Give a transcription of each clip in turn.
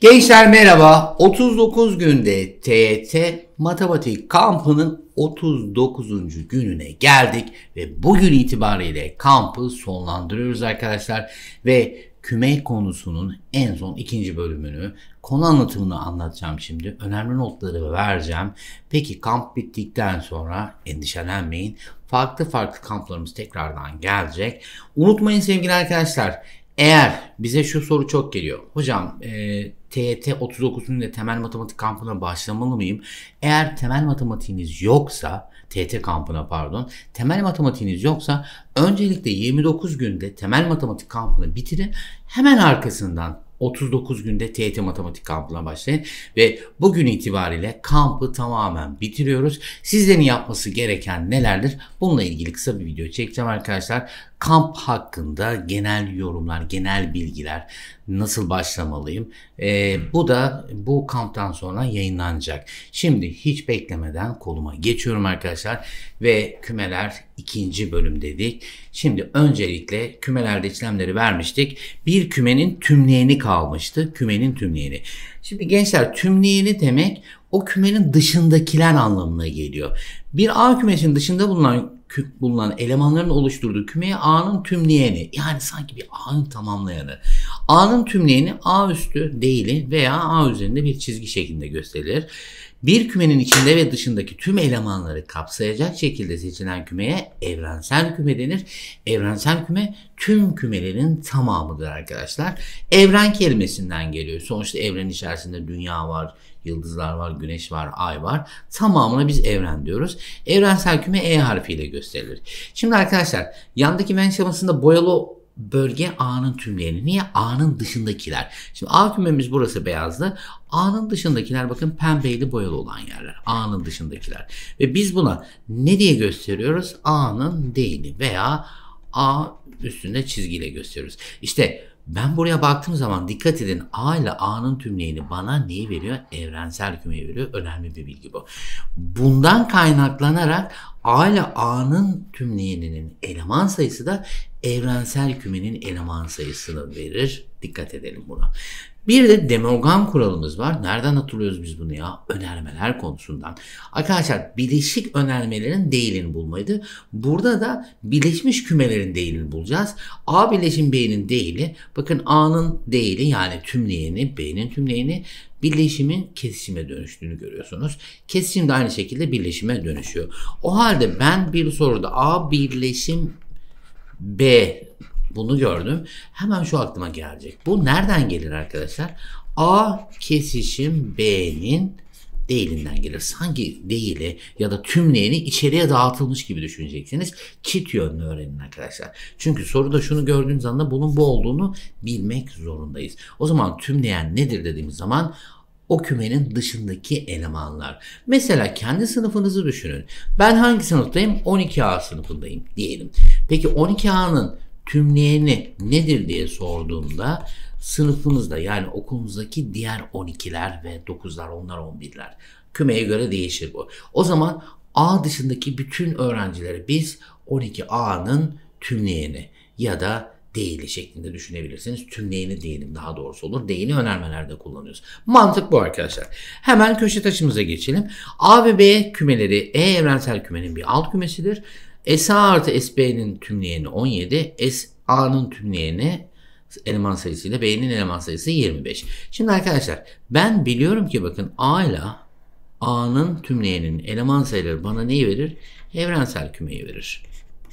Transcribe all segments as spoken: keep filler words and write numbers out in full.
Gençler merhaba. otuz dokuz günde T Y T matematik kampının otuz dokuzuncu gününe geldik ve bugün itibariyle kampı sonlandırıyoruz arkadaşlar ve küme konusunun en son ikinci bölümünü, konu anlatımını anlatacağım şimdi. Önemli notları vereceğim. Peki kamp bittikten sonra endişelenmeyin. Farklı farklı kamplarımız tekrardan gelecek. Unutmayın sevgili arkadaşlar. Eğer bize şu soru çok geliyor. Hocam e, T Y T otuz dokuzuncu temel matematik kampına başlamalı mıyım? Eğer temel matematiğiniz yoksa, T Y T kampına pardon, temel matematiğiniz yoksa öncelikle yirmi dokuz günde temel matematik kampını bitirin. Hemen arkasından otuz dokuz günde T Y T matematik kampına başlayın ve bugün itibariyle kampı tamamen bitiriyoruz. Sizlerin yapması gereken nelerdir? Bununla ilgili kısa bir video çekeceğim arkadaşlar. Kamp hakkında genel yorumlar, genel bilgiler, nasıl başlamalıyım? Ee, bu da bu kamptan sonra yayınlanacak. Şimdi hiç beklemeden koluma geçiyorum arkadaşlar ve kümeler ikinci bölüm dedik. Şimdi öncelikle kümelerde işlemleri vermiştik. Bir kümenin tümleyeni kalmıştı. Kümenin tümleyeni. Şimdi gençler tümleyeni demek o kümenin dışındakiler anlamına geliyor. Bir A kümesinin dışında bulunan bulunan elemanların oluşturduğu kümeye A'nın tümleyeni, yani sanki bir A'nın tamamlayanı. A'nın tümleyeni A üstü değili veya A üzerinde bir çizgi şeklinde gösterilir. Bir kümenin içinde ve dışındaki tüm elemanları kapsayacak şekilde seçilen kümeye evrensel küme denir. Evrensel küme tüm kümelerin tamamıdır arkadaşlar. Evren kelimesinden geliyor. Sonuçta evrenin içerisinde dünya var, yıldızlar var, güneş var, ay var. Tamamına biz evren diyoruz. Evrensel küme E harfiyle gösterilir. Şimdi arkadaşlar yandaki Venn şemasında boyalı bölge A'nın tümleyeni. Niye? A'nın dışındakiler. Şimdi A kümemiz burası beyazlı. A'nın dışındakiler bakın pembeyle boyalı olan yerler. A'nın dışındakiler. Ve biz buna ne diye gösteriyoruz? A'nın değili veya A üstünde çizgiyle gösteriyoruz. İşte ben buraya baktığım zaman dikkat edin, A ile A'nın tümleyeni bana neyi veriyor? Evrensel kümeyi veriyor. Önemli bir bilgi bu. Bundan kaynaklanarak A ile A'nın tümleyeninin eleman sayısı da evrensel kümenin eleman sayısını verir. Dikkat edelim buna. Bir de Demogran kuralımız var. Nereden hatırlıyoruz biz bunu ya? Önermeler konusundan. Arkadaşlar bileşik önermelerin değilini bulmaydı. Burada da birleşmiş kümelerin değilini bulacağız. A birleşim B'nin değili. Bakın A'nın değili yani tümleyeni, B'nin tümleyeni birleşimin kesişime dönüştüğünü görüyorsunuz. Kesişim de aynı şekilde birleşime dönüşüyor. O halde ben bir soruda A birleşim B bunu gördüm. Hemen şu aklıma gelecek. Bu nereden gelir arkadaşlar? A kesişim B'nin değilinden gelir. Sanki değili ya da tümleyeni içeriye dağıtılmış gibi düşüneceksiniz. Çift yönlü öğrenin arkadaşlar. Çünkü soruda şunu gördüğünüz anda bunun bu olduğunu bilmek zorundayız. O zaman tümleyen nedir dediğimiz zaman o kümenin dışındaki elemanlar. Mesela kendi sınıfınızı düşünün. Ben hangi sınıftayım? on iki A sınıfındayım diyelim. Peki on iki A'nın tümleyeni nedir diye sorduğumda sınıfınızda yani okulunuzdaki diğer on ikiler ve dokuzlar, onlar, on birler kümeye göre değişir bu. O zaman A dışındaki bütün öğrencilere biz on iki A'nın tümleyeni ya da değili şeklinde düşünebilirsiniz. Tümleyeni değilim daha doğrusu olur. Değili önermelerde kullanıyoruz. Mantık bu arkadaşlar. Hemen köşe taşımıza geçelim. A ve B kümeleri E evrensel kümenin bir alt kümesidir. S A artı S B'nin tümleyeni on yedi. S A'nın tümleyeni eleman sayısıyla B'nin eleman sayısı yirmi beş. Şimdi arkadaşlar ben biliyorum ki bakın A ile A'nın tümleyeninin eleman sayıları bana neyi verir? Evrensel kümeyi verir.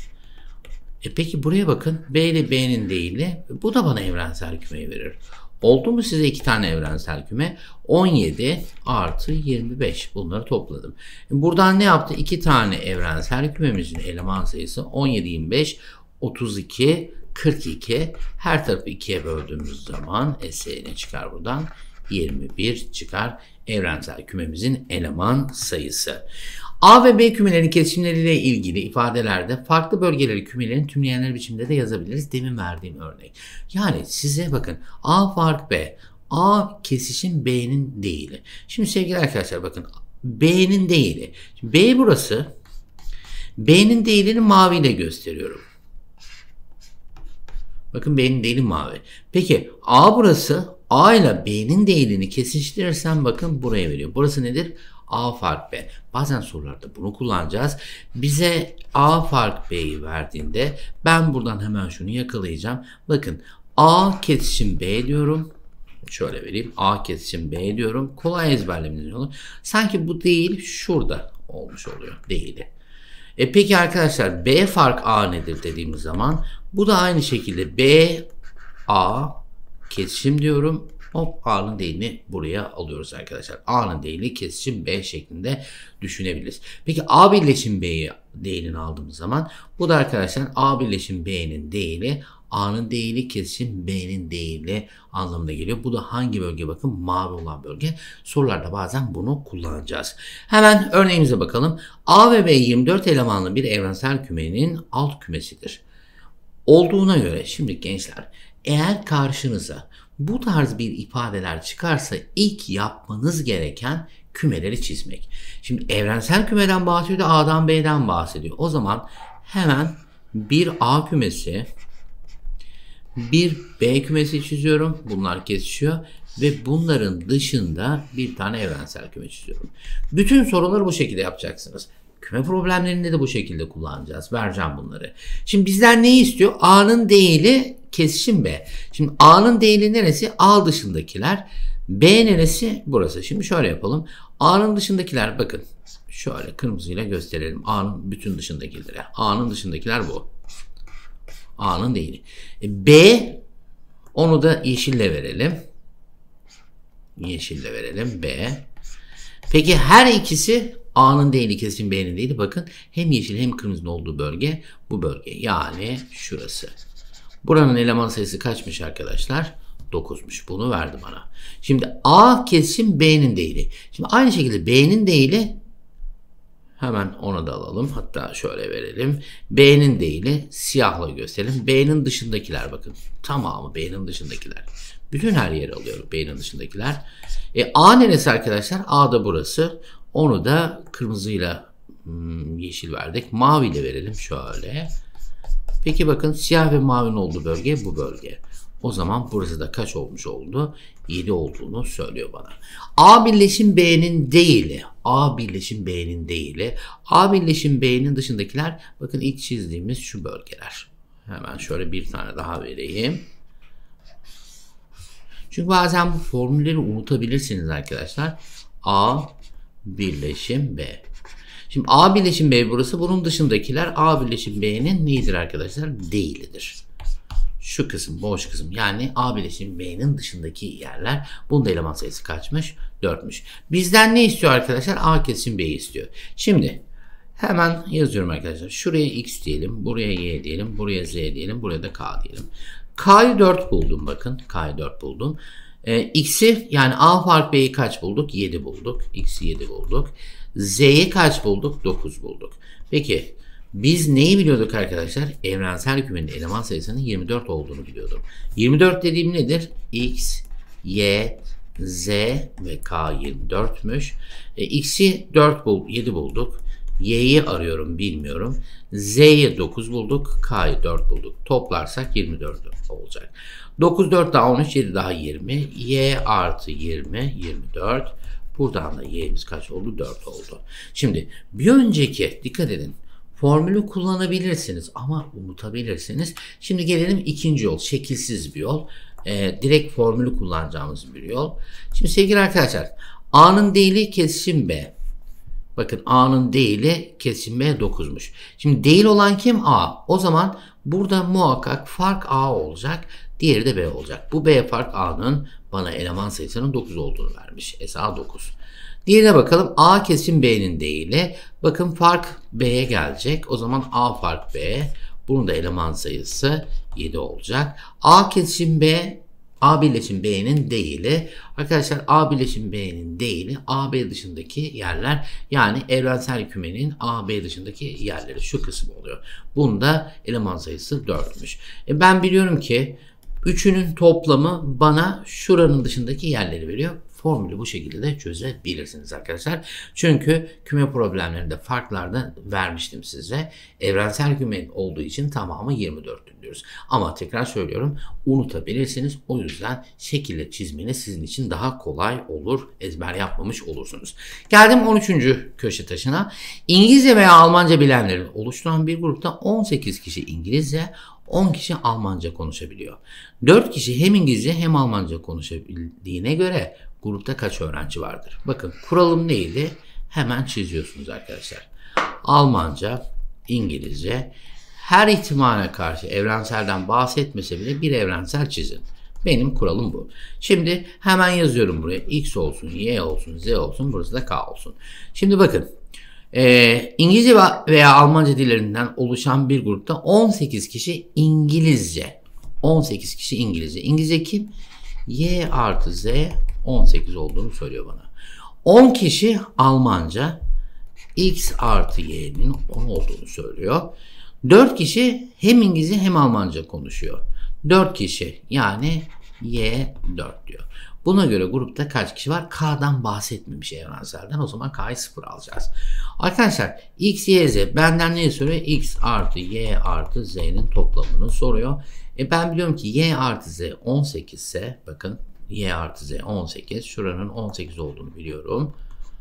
E peki buraya bakın. B ile B'nin değili. Bu da bana evrensel kümeyi verir. Oldu mu size iki tane evrensel küme? on yedi artı yirmi beş. Bunları topladım. Buradan ne yaptı? iki tane evrensel kümemizin eleman sayısı on yedi, yirmi beş, otuz iki, kırk iki. Her tarafı ikiye böldüğümüz zaman S ne çıkar buradan? yirmi bir çıkar evrensel kümemizin eleman sayısı. A ve B kümelerinin kesişimleriyle ilgili ifadelerde farklı bölgeleri kümelerin tümleyenler biçiminde de yazabiliriz. Demin verdiğim örnek. Yani size bakın A fark B. A kesişim B'nin değili. Şimdi sevgili arkadaşlar bakın B'nin değili. Şimdi B burası. B'nin değilini maviyle gösteriyorum. Bakın B'nin değili mavi. Peki A burası. A ile B'nin değilini kesiştirirsem bakın buraya veriyor. Burası nedir? A fark B. Bazen sorularda bunu kullanacağız. Bize A fark B'yi verdiğinde ben buradan hemen şunu yakalayacağım. Bakın A kesişim B diyorum. Şöyle vereyim. A kesişim B diyorum. Kolay ezberlemeniz yolu. Sanki bu değil şurada olmuş oluyor. Değili. E peki arkadaşlar B fark A nedir dediğimiz zaman bu da aynı şekilde B A kesişim diyorum. Hop A'nın değilini buraya alıyoruz arkadaşlar. A'nın değili kesişim B şeklinde düşünebiliriz. Peki A birleşim B'yi değilini aldığımız zaman bu da arkadaşlar A birleşim B'nin değili A'nın değili kesişim B'nin değili anlamına geliyor. Bu da hangi bölge bakın? Mavi olan bölge. Sorularda bazen bunu kullanacağız. Hemen örneğimize bakalım. A ve B yirmi dört elemanlı bir evrensel kümenin alt kümesidir. Olduğuna göre şimdi gençler eğer karşınıza bu tarz bir ifadeler çıkarsa ilk yapmanız gereken kümeleri çizmek. Şimdi evrensel kümeden bahsediyor da A'dan B'den bahsediyor. O zaman hemen bir A kümesi, bir B kümesi çiziyorum. Bunlar kesişiyor ve bunların dışında bir tane evrensel küme çiziyorum. Bütün soruları bu şekilde yapacaksınız. Küme problemlerinde de bu şekilde kullanacağız. Vereceğim bunları. Şimdi bizler neyi istiyor? A'nın değili kesişim B. Şimdi A'nın değili neresi? A dışındakiler. B neresi? Burası. Şimdi şöyle yapalım. A'nın dışındakiler bakın. Şöyle kırmızıyla gösterelim. A'nın bütün dışındakiler. A'nın dışındakiler bu. A'nın değili. B onu da yeşille verelim. Yeşille verelim. B. Peki her ikisi A'nın değili kesişim B'nin değili bakın. Hem yeşil hem kırmızının olduğu bölge bu bölge. Yani şurası. Buranın eleman sayısı kaçmış arkadaşlar? dokuzmuş. Bunu verdi bana. Şimdi A kesişim B'nin değili. Şimdi aynı şekilde B'nin değili hemen onu da alalım. Hatta şöyle verelim. B'nin değili siyahla gösterelim. B'nin dışındakiler bakın. Tamamı B'nin dışındakiler. Bütün her yeri alıyorum B'nin dışındakiler. E, A neresi arkadaşlar? A da burası. Onu da kırmızıyla hmm, yeşil verdik. Maviyle verelim şöyle. Peki bakın siyah ve mavinin olduğu bölge bu bölge. O zaman burası da kaç olmuş oldu? yedi olduğunu söylüyor bana. A birleşim B'nin değili. A birleşim B'nin değili. A birleşim B'nin dışındakiler bakın ilk çizdiğimiz şu bölgeler. Hemen şöyle bir tane daha vereyim. Çünkü bazen bu formülleri unutabilirsiniz arkadaşlar. A birleşim B. Şimdi A birleşim B burası. Bunun dışındakiler A birleşim B'nin neyidir arkadaşlar? Değilidir. Şu kısım boş kısım. Yani A birleşim B'nin dışındaki yerler. Bunun da eleman sayısı kaçmış? dörtmüş. Bizden ne istiyor arkadaşlar? A kesişim B'yi istiyor. Şimdi hemen yazıyorum arkadaşlar. Şuraya X diyelim. Buraya Y diyelim. Buraya Z diyelim. Buraya da K diyelim. K'yı dört buldum bakın. K'yı dört buldum. Ee, X'i yani A fark B'yi kaç bulduk? yedi bulduk. X'i yedi bulduk. Z'yi kaç bulduk? dokuz bulduk. Peki biz neyi biliyorduk arkadaşlar? Evrensel kümenin eleman sayısının yirmi dört olduğunu biliyordum. yirmi dört dediğim nedir? X, Y, Z ve K yirmi dörtmüş. E, X'i dört bul, yedi bulduk. Y'yi arıyorum bilmiyorum. Z'yi dokuz bulduk. K'yı dört bulduk. Toplarsak yirmi dört olacak. dokuz, dört daha on üç, yedi daha yirmi. Y artı yirmi, yirmi dört. Buradan da y'miz kaç oldu? dört oldu. Şimdi bir önceki dikkat edin. Formülü kullanabilirsiniz ama unutabilirsiniz. Şimdi gelelim ikinci yol. Şekilsiz bir yol. Ee, direkt formülü kullanacağımız bir yol. Şimdi sevgili arkadaşlar. A'nın değili kesişim B. Bakın A'nın değili kesişim B dokuzmuş. Şimdi değil olan kim? A. O zaman burada muhakkak fark A olacak. Diğeri de B olacak. Bu B fark A'nın bana eleman sayısının dokuz olduğunu vermiş. S A dokuz. Diğerine bakalım. A kesişim B'nin değili. Bakın fark B'ye gelecek. O zaman A fark B. Bunun da eleman sayısı yedi olacak. A kesişim B, A birleşim B'nin değili. Arkadaşlar A birleşim B'nin değili A B dışındaki yerler. Yani evrensel kümenin A B dışındaki yerleri. Şu kısım oluyor. Bunda eleman sayısı dörtmüş. E ben biliyorum ki üçünün toplamı bana şuranın dışındaki yerleri veriyor. formülü bu şekilde de çözebilirsiniz arkadaşlar. Çünkü küme problemlerinde farklarda vermiştim size. Evrensel küme olduğu için tamamı yirmi dörttür diyoruz. Ama tekrar söylüyorum, unutabilirsiniz. O yüzden şekille çizmeniz sizin için daha kolay olur. Ezber yapmamış olursunuz. Geldim on üçüncü köşe taşına. İngilizce veya Almanca bilenlerin oluşturan bir grupta on sekiz kişi İngilizce, on kişi Almanca konuşabiliyor. dört kişi hem İngilizce hem Almanca konuşabildiğine göre grupta kaç öğrenci vardır? Bakın kuralım neydi? Hemen çiziyorsunuz arkadaşlar. Almanca, İngilizce, her ihtimale karşı evrenselden bahsetmese bile bir evrensel çizin. Benim kuralım bu. Şimdi hemen yazıyorum buraya. X olsun, Y olsun, Z olsun, burası da K olsun. Şimdi bakın. Ee, İngilizce veya Almanca dillerinden oluşan bir grupta on sekiz kişi İngilizce. on sekiz kişi İngilizce. İngilizce kim? Y artı Z on sekiz olduğunu söylüyor bana. on kişi Almanca. X artı Y'nin on olduğunu söylüyor. dört kişi hem İngilizce hem Almanca konuşuyor. dört kişi yani Y dört diyor. Buna göre grupta kaç kişi var? K'dan bahsetmemiş evrenselden. O zaman K'yı sıfır alacağız. Arkadaşlar X, Y, Z benden ne soruyor? X artı Y artı Z'nin toplamını soruyor. E ben biliyorum ki Y artı Z on sekiz ise bakın Y artı Z on sekiz. Şuranın on sekiz olduğunu biliyorum.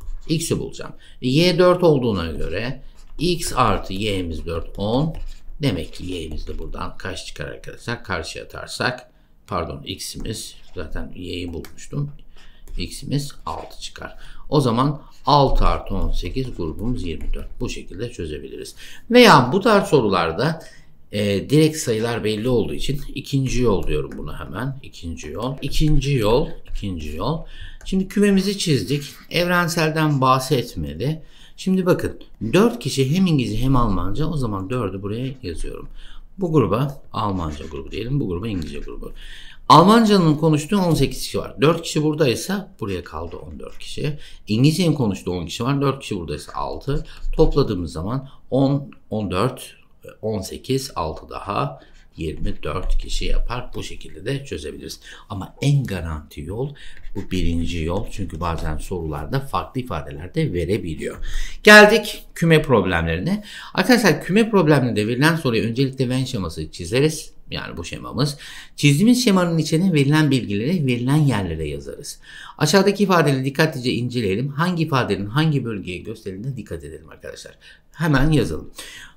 X'i bulacağım. E, Y dört olduğuna göre X artı Y'miz dört on. Demek ki Y'miz de buradan kaç çıkar arkadaşlar? Karşıya atarsak pardon X'imiz zaten Y'yi bulmuştum. X'imiz altı çıkar. O zaman altı artı on sekiz grubumuz yirmi dört. Bu şekilde çözebiliriz. Veya bu tarz sorularda e, direkt sayılar belli olduğu için ikinci yol diyorum buna hemen. İkinci yol. İkinci yol. İkinci yol. Şimdi kümemizi çizdik. Evrenselden bahsetmedi. Şimdi bakın dört kişi hem İngilizce hem Almanca. O zaman dördü buraya yazıyorum. Bu gruba Almanca grubu diyelim. Bu gruba İngilizce grubu. Almanca'nın konuştuğu on sekiz kişi var. dört kişi buradaysa buraya kaldı on dört kişi. İngilizce'nin konuştuğu on kişi var. dört kişi buradaysa altı. Topladığımız zaman on, on dört, on sekiz, altı daha yirmi dört kişi yapar. Bu şekilde de çözebiliriz. Ama en garanti yol bu birinci yol. Çünkü bazen sorularda farklı ifadeler de verebiliyor. Geldik küme problemlerine. Arkadaşlar küme problemlerinde verilen soruya öncelikle Venn şeması çizeriz. Yani bu şemamız. Çizdiğimiz şemanın içine verilen bilgileri verilen yerlere yazarız. Aşağıdaki ifadeleri dikkatlice inceleyelim. Hangi ifadenin hangi bölgeye gösterildiğine dikkat edelim arkadaşlar. Hemen yazalım.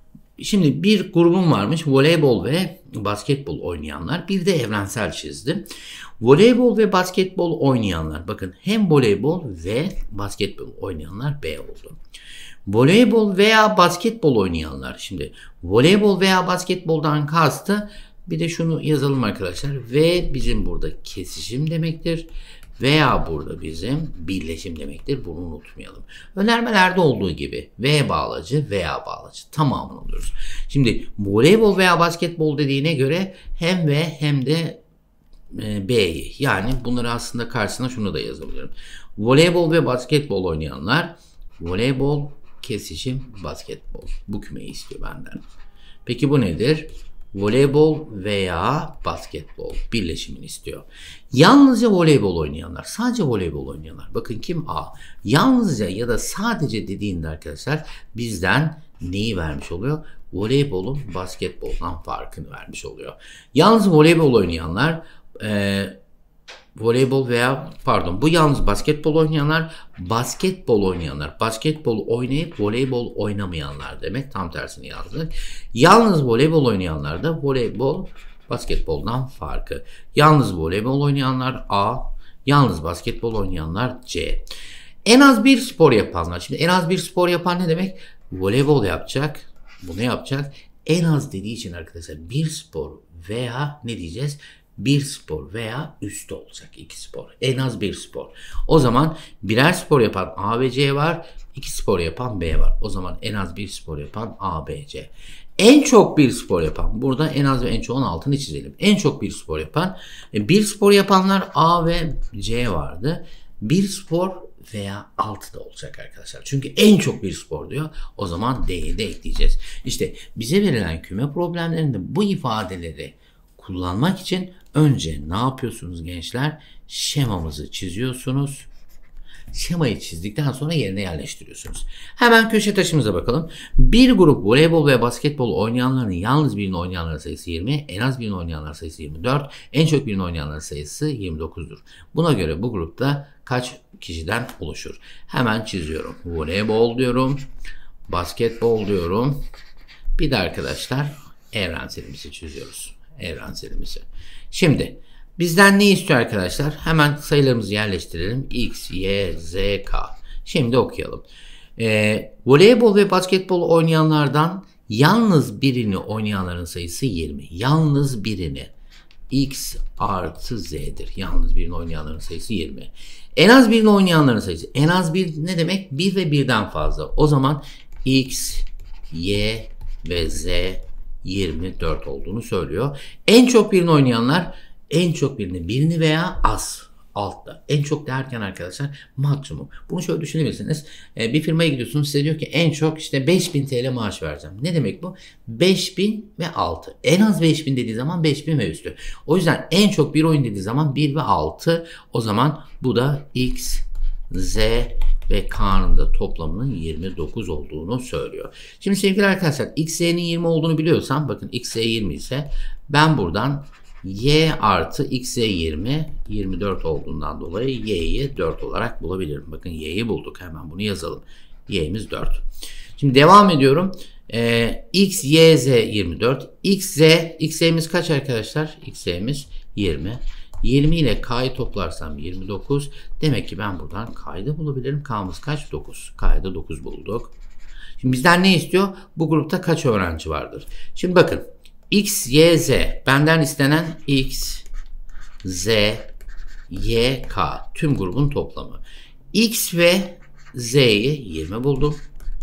Şimdi bir grubum varmış. Voleybol ve basketbol oynayanlar. Bir de evrensel çizdim. Voleybol ve basketbol oynayanlar. Bakın hem voleybol ve basketbol oynayanlar B oldu. Voleybol veya basketbol oynayanlar. Şimdi voleybol veya basketboldan kastı bir de şunu yazalım arkadaşlar. V bizim burada kesişim demektir. Veya burada bizim birleşim demektir. Bunu unutmayalım. Önermelerde olduğu gibi V bağlacı veya bağlacı tamamını alıyoruz. Şimdi voleybol veya basketbol dediğine göre hem V hem de e, B'yi yani bunları aslında karşısına şunu da yazabilirim. Voleybol ve basketbol oynayanlar voleybol kesişim basketbol. Bu kümeyi istiyor benden. Peki bu nedir? Voleybol veya basketbol birleşimini istiyor. Yalnızca voleybol oynayanlar, sadece voleybol oynayanlar. Bakın kim? A. Yalnızca ya da sadece dediğinde arkadaşlar bizden neyi vermiş oluyor? Voleybolun basketboldan farkını vermiş oluyor. Yalnız voleybol oynayanlar e, voleybol veya pardon bu yalnız basketbol oynayanlar, basketbol oynayanlar, basketbol oynayıp voleybol oynamayanlar demek. Tam tersini yazdık. Yalnız voleybol oynayanlar da voleybol basketboldan farkı. Yalnız voleybol oynayanlar A, yalnız basketbol oynayanlar C. En az bir spor yapanlar. Şimdi en az bir spor yapan ne demek? Voleybol yapacak. Bunu yapacak. En az dediği için arkadaşlar bir spor veya ne diyeceğiz? Bir spor veya üstü olacak iki spor. En az bir spor. O zaman birer spor yapan A ve C var. İki spor yapan B var. O zaman en az bir spor yapan A, B, C. En çok bir spor yapan. Burada en az ve en çoğun altını çizelim. En çok bir spor yapan. Bir spor yapanlar A ve C vardı. Bir spor veya altı da olacak arkadaşlar. Çünkü en çok bir spor diyor. O zaman D'yi de ekleyeceğiz. İşte bize verilen küme problemlerinde bu ifadeleri kullanmak için önce ne yapıyorsunuz gençler? Şemamızı çiziyorsunuz. Şemayı çizdikten sonra yerine yerleştiriyorsunuz. Hemen köşe taşımıza bakalım. Bir grup voleybol ve basketbol oynayanların yalnız birini oynayanların sayısı yirmi, en az birini oynayanların sayısı yirmi dört, en çok birini oynayanların sayısı yirmi dokuzdur. Buna göre bu grupta kaç kişiden oluşur? Hemen çiziyorum. Voleybol diyorum. Basketbol diyorum. Bir de arkadaşlar evrenselimizi çiziyoruz. Evrenselimizi. Şimdi bizden ne istiyor arkadaşlar? Hemen sayılarımızı yerleştirelim. X, Y, Z, K. Şimdi okuyalım. Ee, voleybol ve basketbol oynayanlardan yalnız birini oynayanların sayısı yirmi. Yalnız birini. X artı Z'dir. Yalnız birini oynayanların sayısı yirmi. En az birini oynayanların sayısı. En az bir ne demek? bir ve birden fazla. O zaman X, Y ve Z yirmi dört olduğunu söylüyor. En çok birini oynayanlar en çok birini, birini veya az altta. En çok derken arkadaşlar maksimum. Bunu şöyle düşünebilirsiniz. Ee, bir firmaya gidiyorsunuz, size diyor ki en çok işte beş bin T L maaş vereceğim. Ne demek bu? beş bin ve altı. En az beş bin dediği zaman beş bin ve üstü. O yüzden en çok bir oyun dediği zaman bir ve altı. O zaman bu da X, Z ve K'nın da toplamının yirmi dokuz olduğunu söylüyor. Şimdi sevgili arkadaşlar X, Z'nin yirmi olduğunu biliyorsam, bakın X, Z yirmi ise ben buradan Y artı X, Z yirmi, yirmi dört olduğundan dolayı Y'yi dört olarak bulabilirim. Bakın Y'yi bulduk. Hemen bunu yazalım. Y'miz dört. Şimdi devam ediyorum. Ee, X, Y, Z yirmi dört. X, Z, X, Z'miz kaç arkadaşlar? X, Z'miz yirmi. yirmi ile K'yı toplarsam yirmi dokuz. Demek ki ben buradan K'yı da bulabilirim. K'mız kaç? dokuz. K'yı da dokuz bulduk. Şimdi bizden ne istiyor? Bu grupta kaç öğrenci vardır? Şimdi bakın. X, Y, Z. Benden istenen X, Z, Y, K. Tüm grubun toplamı. X ve Z'yi yirmi buldum.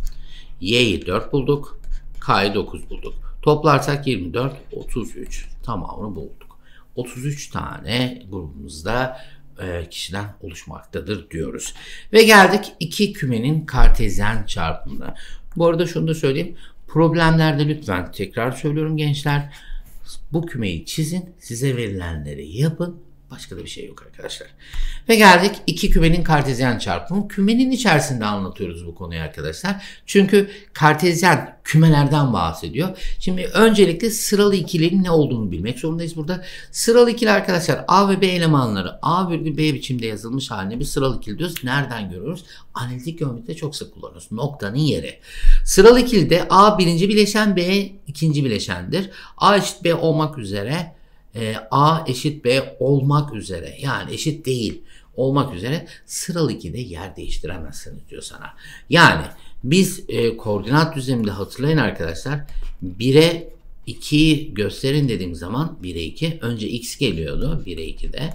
Y'yi dört bulduk. K'yı dokuz bulduk. Toplarsak yirmi dört, otuz üç. Tamamını bulduk. otuz üç tane grubumuzda e, kişiden oluşmaktadır diyoruz. Ve geldik iki kümenin kartezyen çarpımına. Bu arada şunu da söyleyeyim. Problemlerde lütfen tekrar söylüyorum gençler. Bu kümeyi çizin. Size verilenleri yapın. Başka da bir şey yok arkadaşlar. Ve geldik iki kümenin kartezyen çarpımı. Kümenin içerisinde anlatıyoruz bu konuyu arkadaşlar. Çünkü kartezyen kümelerden bahsediyor. Şimdi öncelikle sıralı ikilerin ne olduğunu bilmek zorundayız burada. Sıralı ikili arkadaşlar A ve B elemanları A virgül B biçimde yazılmış haline bir sıralı ikili diyoruz. Nereden görüyoruz? Analitik geometride çok sık kullanıyoruz. Noktanın yeri. Sıralı ikilide A birinci bileşen, B ikinci bileşendir. A eşit B olmak üzere E, A eşit B olmak üzere, yani eşit değil olmak üzere sıralı ikide yer değiştiremezsiniz diyor sana. Yani biz e, koordinat düzleminde hatırlayın arkadaşlar, bire ikiyi gösterin dediğim zaman bire iki önce x geliyordu, bire ikide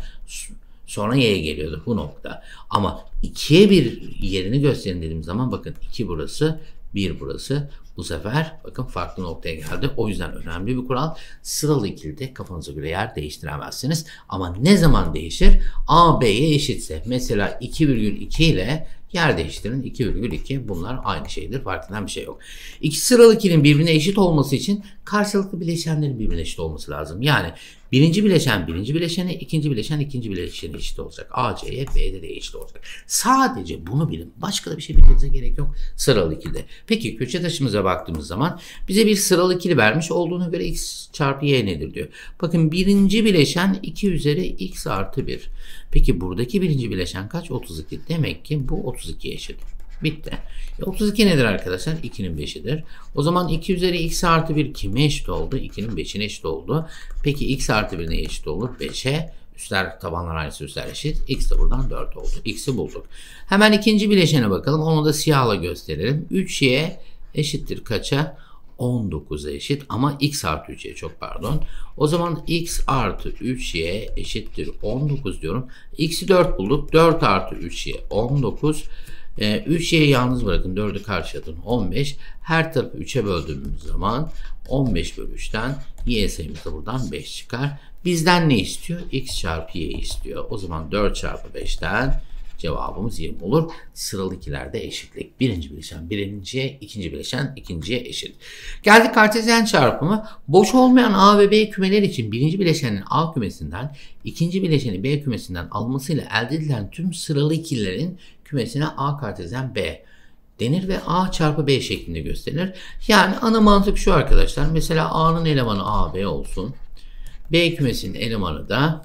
sonra y geliyordu bu nokta. Ama ikiye bir yerini gösterin dediğim zaman bakın iki burası, bir burası. Bu sefer bakın farklı noktaya geldi. O yüzden önemli bir kural. Sıralı ikilide kafanıza göre yer değiştiremezsiniz. Ama ne zaman değişir? A, B'ye eşitse. Mesela iki virgül iki ile yer değiştirin. iki virgül iki bunlar aynı şeydir. Fark eden bir şey yok. İki sıralı ikilinin birbirine eşit olması için karşılıklı bileşenlerin birbirine eşit olması lazım. Yani birinci bileşen birinci bileşene, ikinci bileşen ikinci bileşene eşit olacak. A, C'ye, B'de de eşit olacak. Sadece bunu bilin. Başka da bir şey bilmenize gerek yok sıralı ikilide. Peki köşe taşımıza baktığımız zaman bize bir sıralı ikili vermiş olduğuna göre x çarpı y nedir diyor. Bakın birinci bileşen iki üzeri x artı bir. Peki buradaki birinci bileşen kaç? otuz iki. Demek ki bu otuz ikiye eşit. Bitti. E, otuz iki nedir arkadaşlar? ikinin beşidir. O zaman iki üzeri x artı bir kime eşit oldu? ikinin beşine eşit oldu. Peki x artı bir neye eşit olur? beşe. Üstler tabanlar aynısı, üstler eşit. X de buradan dört oldu. X'i bulduk. Hemen ikinci bileşene bakalım. Onu da siyahla gösterelim. üç y eşittir kaça? on dokuza eşit ama x artı üç y, çok pardon. O zaman x artı üç y eşittir on dokuz diyorum. X'i dört bulduk. dört artı üç y on dokuz. E, üç y'yi yalnız bırakın. dördü karşıya atın. on beş. Her tarafı üçe böldüğümüz zaman on beş bölü üçten y sayımız da buradan beş çıkar. Bizden ne istiyor? X çarpı y istiyor. O zaman dört çarpı beşten Cevabımız yirmi olur. Sıralı ikilerde eşitlik. Birinci bileşen birinciye, ikinci bileşen ikinciye eşit. Geldik kartezyen çarpımı. Boş olmayan A ve B kümeler için birinci bileşenin A kümesinden, ikinci bileşeni B kümesinden almasıyla elde edilen tüm sıralı ikililerin kümesine A kartezyen B denir ve A çarpı B şeklinde gösterilir. Yani ana mantık şu arkadaşlar. Mesela A'nın elemanı A, B olsun. B kümesinin elemanı da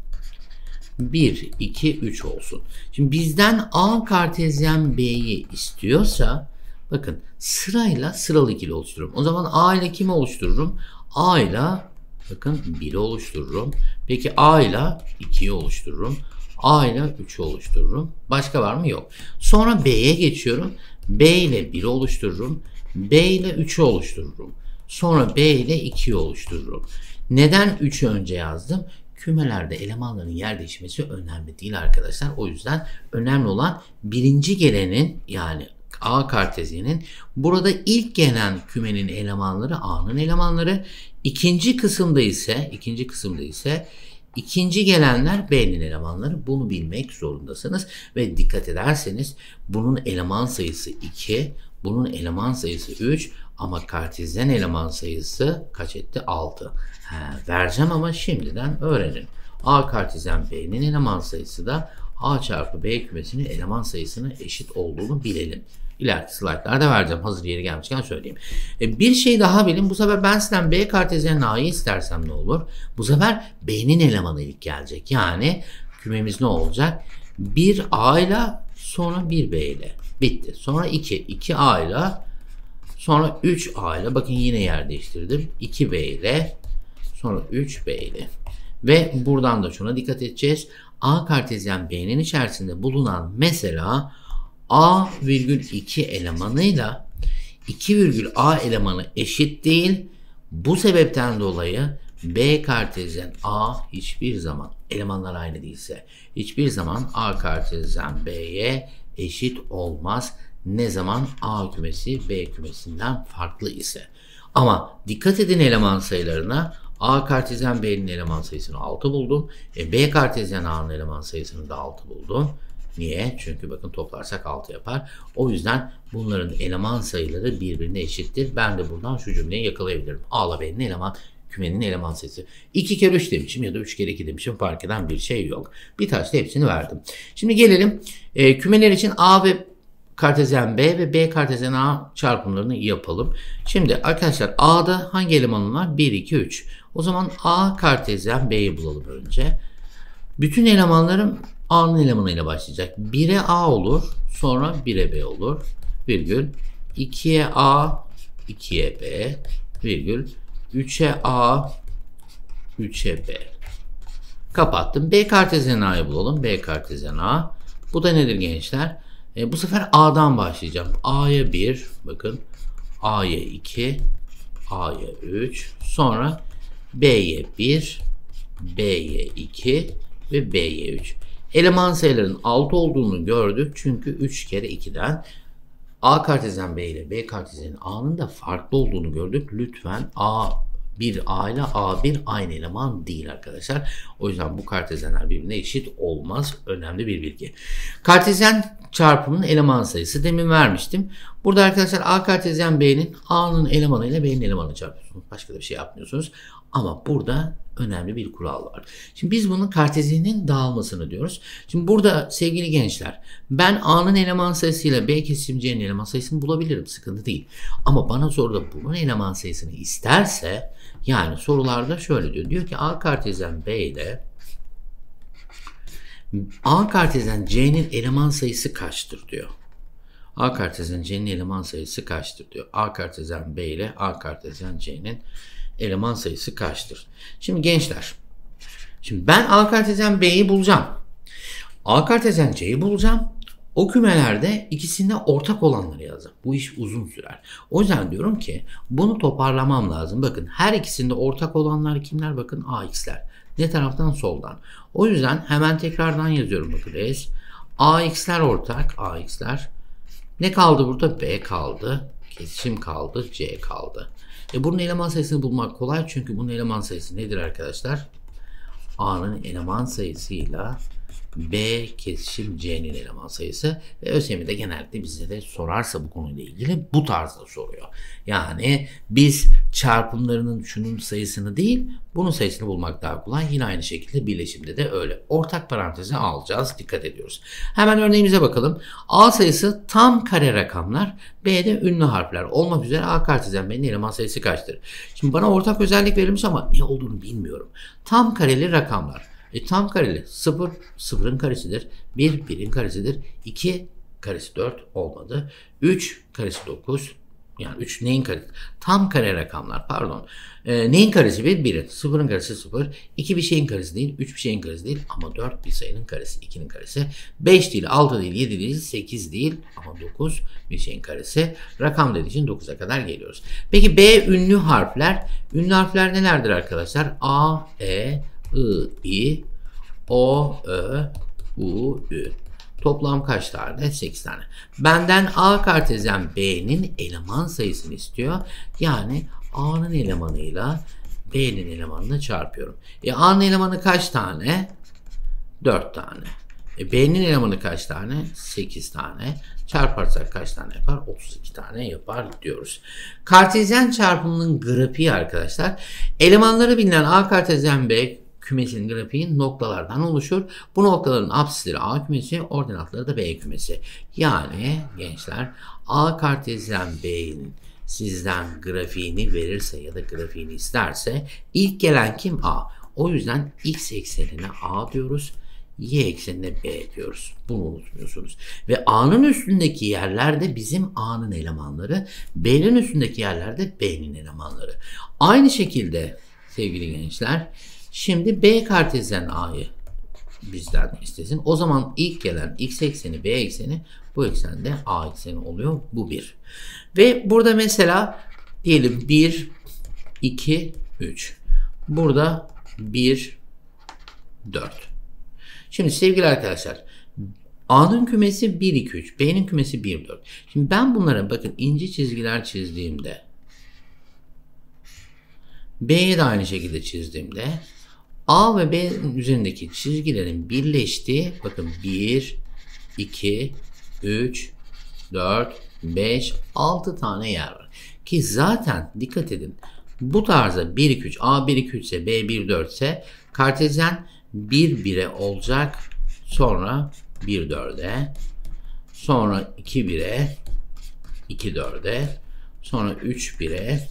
bir, iki, üç olsun. Şimdi bizden A kartezyen B'yi istiyorsa bakın sırayla sıralı ikili oluştururum. O zaman A ile kimi oluştururum? A ile bakın biri oluştururum. Peki A ile ikiyi oluştururum. A ile üçü oluştururum. Başka var mı? Yok. Sonra B'ye geçiyorum. B ile biri oluştururum. B ile üçü oluştururum. Sonra B ile ikiyi oluştururum. Neden üçü önce yazdım? Kümelerde elemanların yer değişmesi önemli değil arkadaşlar. O yüzden önemli olan birinci gelenin yani A kartezyenin burada ilk gelen kümenin elemanları A'nın elemanları. İkinci kısımda ise ikinci kısımda ise ikinci gelenler B'nin elemanları. Bunu bilmek zorundasınız ve dikkat ederseniz bunun eleman sayısı iki, bunun eleman sayısı üç ama kartezyen eleman sayısı kaç etti? altı. He, vereceğim ama şimdiden öğrenin. A kartezyen B'nin eleman sayısı da A çarpı B kümesinin eleman sayısına eşit olduğunu bilelim. İleriki slaytlarda vereceğim. Hazır yeri gelmişken söyleyeyim. E, bir şey daha bilin. Bu sefer ben sizden B kartezyen A'yı istersem ne olur? Bu sefer B'nin elemanı ilk gelecek. Yani kümemiz ne olacak? bir A ile sonra bir B ile. Bitti. Sonra iki. iki A ile sonra üç A ile. Bakın yine yer değiştirdim. iki B ile sonra üç B ile. Ve buradan da şuna dikkat edeceğiz. A kartezyen B'nin içerisinde bulunan mesela A virgül iki elemanıyla iki virgül A elemanı eşit değil. Bu sebepten dolayı B kartezyen A hiçbir zaman elemanlar aynı değilse hiçbir zaman A kartezyen B'ye eşit olmaz. Ne zaman A kümesi B kümesinden farklı ise. Ama dikkat edin eleman sayılarına. A kartezyen B'nin eleman sayısını altı buldum. E, B kartezyen A'nın eleman sayısını da altı buldum. Niye? Çünkü bakın toplarsak altı yapar. O yüzden bunların eleman sayıları birbirine eşittir. Ben de buradan şu cümleyi yakalayabilirim. A ile B'nin eleman kümenin eleman sayısı. iki kere üç demişim ya da üç kere iki demişim. Fark eden bir şey yok. Bir taşla hepsini verdim. Şimdi gelelim e, kümeler için A ve kartezyen B ve B kartezyen A çarpımlarını yapalım. Şimdi arkadaşlar A'da hangi elemanım var? bir, iki, üç. O zaman A kartezyen B'yi bulalım önce. Bütün elemanlarım A'nın elemanıyla başlayacak. bire A olur. Sonra bire B olur. Virgül. ikiye A. ikiye B. Virgül. üçe A. üçe B. Kapattım. B kartezyen A'yı bulalım. B kartezyen A. Bu da nedir gençler? E, bu sefer A'dan başlayacağım. A'ya bir. Bakın. A'ya iki. A'ya üç. Sonra B'ye bir. B'ye iki. Ve B'ye üç. Eleman sayılarının altı olduğunu gördük. Çünkü üç kere ikiden A kartezyen B ile B kartezyen A'nın da farklı olduğunu gördük. Lütfen A bir A ile A bir aynı eleman değil arkadaşlar. O yüzden bu kartezyenler birbirine eşit olmaz. Önemli bir bilgi. Kartezyen çarpımının eleman sayısı demin vermiştim. Burada arkadaşlar A kartezyen B'nin A'nın elemanı ile B'nin elemanını çarpıyorsunuz. Başka da bir şey yapmıyorsunuz. Ama burada önemli bir kural var. Şimdi biz bunun kartezyenin dağılmasını diyoruz. Şimdi burada sevgili gençler ben A'nın eleman sayısıyla B kesimciğinin eleman sayısını bulabilirim. Sıkıntı değil. Ama bana soruda bunun eleman sayısını isterse yani sorularda şöyle diyor. Diyor ki A kartezyen B ile A kartezyen C'nin eleman sayısı kaçtır diyor. A kartezyen C'nin eleman sayısı kaçtır diyor. A kartezyen B ile A kartezyen C'nin eleman sayısı kaçtır? Şimdi gençler, şimdi ben A kartezyen B'yi bulacağım. A kartezyen C'yi bulacağım. O kümelerde ikisinde ortak olanları yazacağım. Bu iş uzun sürer. O yüzden diyorum ki bunu toparlamam lazım. Bakın her ikisinde ortak olanlar kimler? Bakın A X'ler. Ne taraftan? Soldan. O yüzden hemen tekrardan yazıyorum. Bakın S. A X'ler ortak. A X'ler. Ne kaldı burada? B kaldı. Kesişim kaldı. C kaldı. E bunun eleman sayısını bulmak kolay çünkü bunun eleman sayısı nedir arkadaşlar? A'nın eleman sayısıyla B kesişim C'nin eleman sayısı ve ÖSYM de genellikle bize de sorarsa bu konuyla ilgili bu tarzda soruyor. Yani biz çarpımlarının şunun sayısını değil bunun sayısını bulmak daha kolay. Yine aynı şekilde birleşimde de öyle. Ortak paranteze alacağız. Dikkat ediyoruz. Hemen örneğimize bakalım. A sayısı tam kare rakamlar. B'de ünlü harfler olmak üzere A kartezyen B'nin eleman sayısı kaçtır? Şimdi bana ortak özellik verilmiş ama ne olduğunu bilmiyorum. Tam kareli rakamlar. E, tam kareli sıfır, sıfırın karesidir. bir, birin karesidir. iki, karesi dört olmadı. üç, karesi dokuz. Yani üç neyin karesi? Tam kare rakamlar pardon. E, neyin karesi bir? birin. sıfırın karesi sıfır. iki bir şeyin karesi değil. üç bir şeyin karesi değil. Ama dört bir sayının karesi. ikinin karesi. beş değil, altı değil, yedi değil, sekiz değil. Ama dokuz bir şeyin karesi. Rakam dediği için dokuza kadar geliyoruz. Peki B ünlü harfler. Ünlü harfler nelerdir arkadaşlar? A, E, I, I, O, Ö, U, Ü. Toplam kaç tane? sekiz tane. Benden A kartezyen B'nin eleman sayısını istiyor. Yani A'nın elemanıyla B'nin elemanını çarpıyorum. E A'nın elemanı kaç tane? dört tane. E B'nin elemanı kaç tane? sekiz tane. Çarparsak kaç tane yapar? otuz iki tane yapar diyoruz. Kartezyen çarpımının grafiği arkadaşlar. Elemanları bilinen A kartezyen B kümesinin grafiği noktalardan oluşur. Bu noktaların apsisleri A kümesi, ordinatları da B kümesi. Yani gençler A kartezyen B'nin sizden grafiğini verirse ya da grafiğini isterse ilk gelen kim? A. O yüzden X eksenine A diyoruz. Y eksenine B diyoruz. Bunu unutmuyorsunuz. Ve A'nın üstündeki yerlerde bizim A'nın elemanları, B'nin üstündeki yerlerde B'nin elemanları. Aynı şekilde sevgili gençler, şimdi B kartezyen A'yı bizden istesin. O zaman ilk gelen X ekseni, B ekseni, bu eksende A ekseni oluyor. Bu bir. Ve burada mesela diyelim bir, iki, üç. Burada bir, dört. Şimdi sevgili arkadaşlar, A'nın kümesi bir, iki, üç. B'nin kümesi bir, dört. Şimdi ben bunlara bakın ince çizgiler çizdiğimde, B'ye de aynı şekilde çizdiğimde A ve B'nin üzerindeki çizgilerin birleştiği bakın bir, iki, üç, dört, beş, altı tane yer var. Ki zaten dikkat edin bu tarzda bir, iki, üç, A bir, iki, üç ise B bir, dört ise kartezyen bir, bire olacak. Sonra bir, dörde. Sonra iki, bire. iki, dörde. Sonra üç, bire.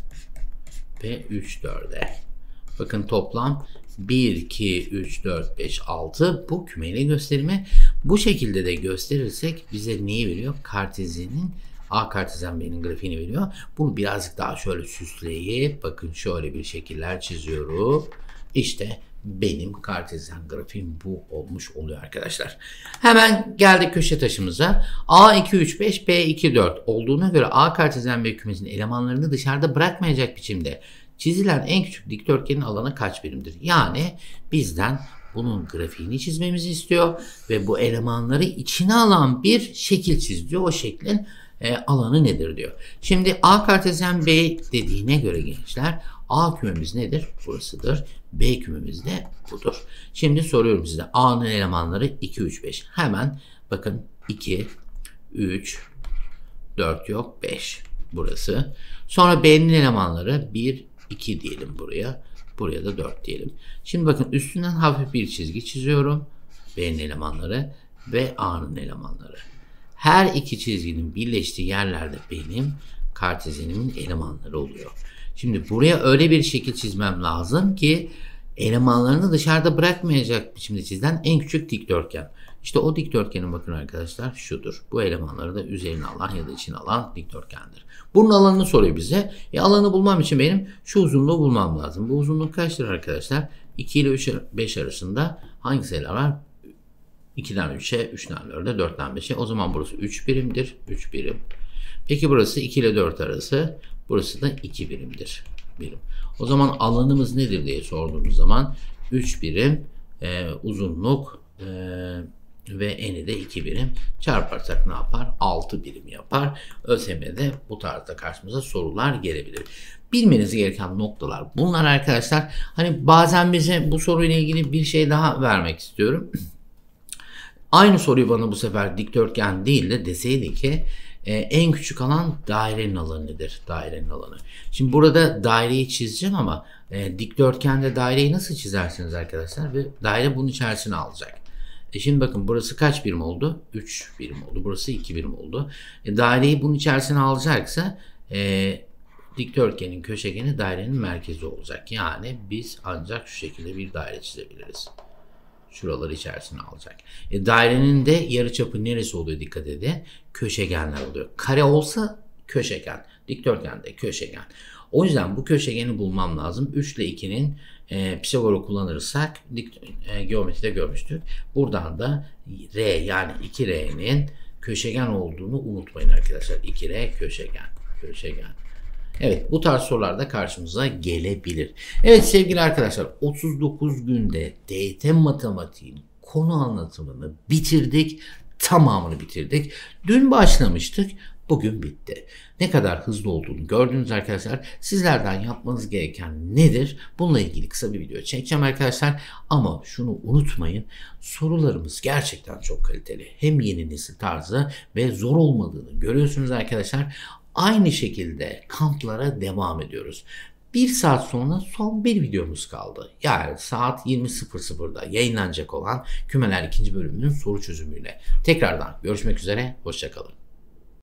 Ve üç, dörde. Bakın toplam bir, iki, üç, dört, beş, altı bu kümeyle gösterimi. Bu şekilde de gösterirsek bize neyi veriyor? Kartezyenin A kartezyen B'nin grafiğini veriyor. Bunu birazcık daha şöyle süsleyip bakın şöyle bir şekiller çiziyorum. İşte benim kartezyen grafiğim bu olmuş oluyor arkadaşlar. Hemen geldik köşe taşımıza. A iki, üç, beş, B iki, dört olduğuna göre A kartezyen B kümesinin elemanlarını dışarıda bırakmayacak biçimde çizilen en küçük dikdörtgenin alanı kaç birimdir? Yani bizden bunun grafiğini çizmemizi istiyor ve bu elemanları içine alan bir şekil çiz diyor. O şeklin e, alanı nedir diyor. Şimdi A kartezyen B dediğine göre gençler A kümemiz nedir? Burasıdır. B kümemiz de budur. Şimdi soruyorum size. A'nın elemanları iki, üç, beş. Hemen bakın iki, üç, dört yok, beş. Burası. Sonra B'nin elemanları bir, iki diyelim buraya. Buraya da dört diyelim. Şimdi bakın üstünden hafif bir çizgi çiziyorum. B'nin elemanları ve A'nın elemanları. Her iki çizginin birleştiği yerlerde benim kartezyenimin elemanları oluyor. Şimdi buraya öyle bir şekil çizmem lazım ki elemanlarını dışarıda bırakmayacak biçimde çizilen en küçük dikdörtgen. İşte o dikdörtgenin bakın arkadaşlar şudur. Bu elemanları da üzerine alan ya da içine alan dikdörtgendir. Bunun alanını soruyor bize. E alanı bulmam için benim şu uzunluğu bulmam lazım. Bu uzunluk kaçtır arkadaşlar? iki ile üç, beş arasında hangi sayılar var? iki'den üç'e, üç'ten dört'e, dört'ten beş'e. O zaman burası üç birimdir. üç birim. Peki burası iki ile dört arası. Burası da iki birimdir. Birim. O zaman alanımız nedir diye sorduğumuz zaman üç birim e, uzunluk e, ve eni de iki birim çarparsak ne yapar? altı birim yapar. ÖSYM'de bu tarzda karşımıza sorular gelebilir. Bilmeniz gereken noktalar bunlar arkadaşlar. Hani bazen bize bu soruyla ilgili bir şey daha vermek istiyorum. Aynı soruyu bana bu sefer dikdörtgen değil de deseydi ki e, en küçük alan dairenin alanı nedir? Dairenin alanı. Şimdi burada daireyi çizeceğim ama e, dikdörtgende daireyi nasıl çizersiniz arkadaşlar? Ve daire bunun içerisine alacak. E şimdi bakın burası kaç birim oldu? üç birim oldu. Burası iki birim oldu. E, daireyi bunun içerisine alacaksa e, dikdörtgenin köşegeni dairenin merkezi olacak. Yani biz ancak şu şekilde bir daire çizebiliriz. Şuraları içerisine alacak. E, dairenin de yarıçapı neresi oluyor dikkat edin. Köşegenler oluyor. Kare olsa köşegen. Dikdörtgen de köşegen. O yüzden bu köşegeni bulmam lazım. üç ile ikinin e, Pisagor'u kullanırsak dik, e, geometride görmüştük. Buradan da R yani iki R'nin köşegen olduğunu unutmayın arkadaşlar. iki R köşegen. Köşegen. Evet, bu tarz sorular da karşımıza gelebilir. Evet sevgili arkadaşlar, otuz dokuz günde T Y T matematiğin konu anlatımını bitirdik. Tamamını bitirdik. Dün başlamıştık. Bugün bitti. Ne kadar hızlı olduğunu gördünüz arkadaşlar. Sizlerden yapmanız gereken nedir? Bununla ilgili kısa bir video çekeceğim arkadaşlar. Ama şunu unutmayın. Sorularımız gerçekten çok kaliteli. Hem yeni nesil tarzı ve zor olmadığını görüyorsunuz arkadaşlar. Aynı şekilde kamplara devam ediyoruz. Bir saat sonra son bir videomuz kaldı. Yani saat yirmi sıfır sıfırda yayınlanacak olan Kümeler ikinci bölümünün soru çözümüyle. Tekrardan görüşmek üzere. Hoşça kalın.